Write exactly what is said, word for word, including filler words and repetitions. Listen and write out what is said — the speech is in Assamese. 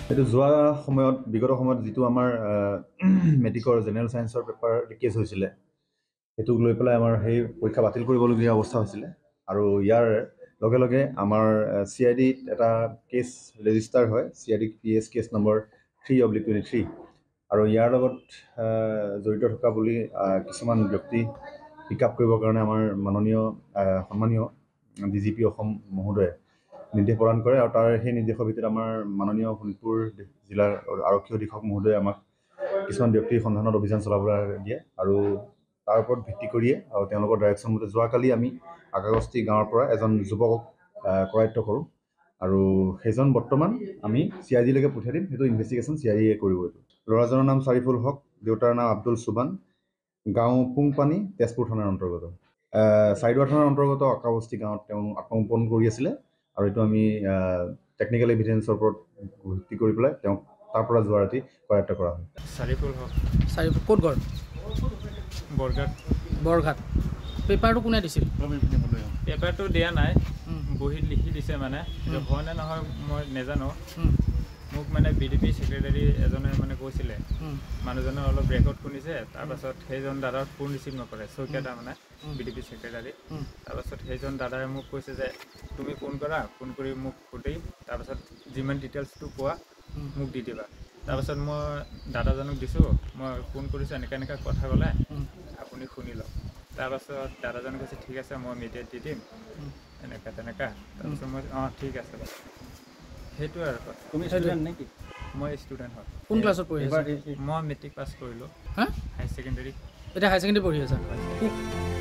এইটো যোৱা সময়ত বিগত সময়ত যিটো আমাৰ মেট্ৰিকৰ জেনেৰেল সায়েন্সৰ পেপাৰ লিকেজ হৈছিলে সেইটোক লৈ পেলাই আমাৰ সেই পৰীক্ষা বাতিল কৰিবলগীয়া অৱস্থা হৈছিলে আৰু ইয়াৰ লগে লগে আমাৰ চি আই ডিত এটা কেছ ৰেজিষ্টাৰ হয় C I D P S case number three oblique twenty three আৰু ইয়াৰ লগত জড়িত থকা বুলি কিছুমান ব্যক্তি পিক আপ কৰিবৰ কাৰণে আমাৰ মাননীয় সন্মানীয় ডি জি পি অসম মহোদয়ে নিৰ্দেশ প্ৰদান কৰে আৰু তাৰ সেই নিৰ্দেশৰ ভিতৰত আমাৰ মাননীয় শোণিতপুৰ জিলাৰ আৰক্ষী অধীক্ষক মহোদয়ে আমাক কিছুমান ব্যক্তিৰ সন্ধানত অভিযান চলাবলৈ দিয়ে আৰু তাৰ ওপৰত ভিত্তি কৰিয়ে আৰু তেওঁলোকৰ ডাইৰেকশ্যন মতে যোৱাকালি আমি আকাগস্তি গাঁৱৰ পৰা এজন যুৱকক কৰায়ত্ব কৰোঁ আৰু সেইজন বৰ্তমান আমি চি আই ডিলৈকে পঠিয়াই দিম সেইটো ইনভেষ্টিগেশ্যন চি আই ডিয়ে কৰিব এইটো ল'ৰাজনৰ নাম চাৰিফুল হক দেউতাৰ নাম আব্দুল চুবান গাঁও পুংপানী তেজপুৰ থানাৰ অন্তৰ্গত চাইদুৱাৰ থানাৰ অন্তৰ্গত আকাগস্তি গাঁৱত তেওঁ আত্মগোপন কৰি আছিলে আৰু এইটো আমি টেকনিকেল এভিডেন্সৰ ওপৰত ভিত্তি কৰি পেলাই তেওঁক তাৰ পৰা যোৱা ৰাতি কৰায়ত্ব কৰা হয় চাৰিফুল হক চাৰিফুল ক'ত ঘৰ বৰঘাট বৰঘাট পেপাৰটো কোনে দিছিল পেপাৰটো দিয়া নাই বহীত লিখি দিছে মানে হয় নে নহয় মই নাজানো মোক মানে বি ডি পি ছেক্ৰেটাৰী এজনে মানে কৈছিলে মানুহজনে অলপ ৰেকৰ্ড শুনিছে তাৰপাছত সেইজন দাদাৰ ফোন ৰিচিভ নকৰে চৌকেটা মানে বি ডি পি ছেক্ৰেটাৰী তাৰপাছত সেইজন দাদাই মোক কৈছে যে তুমি ফোন কৰা ফোন কৰি মোক সুধি তাৰপাছত যিমান ডিটেইলছটো পোৱা মোক দি দিবা তাৰপাছত মই দাদাজনক দিছোঁ মই ফোন কৰিছোঁ এনেকৈ এনেকৈ কথা ক'লে আপুনি শুনি লওক তাৰপাছত দাদাজনে কৈছে ঠিক আছে মই মিডিয়াত দি দিম এনেকৈ তেনেকৈ তাৰপিছত মই অঁ ঠিক আছে সেইটো আৰু তুমি ষ্টুডেণ্ট নেকি মই ষ্টুডেণ্ট হয় কোন ক্লাছত পঢ়ি আছা মই মেট্ৰিক পাছ কৰিলোঁ হা হাই ছেকেণ্ডেৰী এতিয়া হাই ছেকেণ্ডেৰী পঢ়ি আছা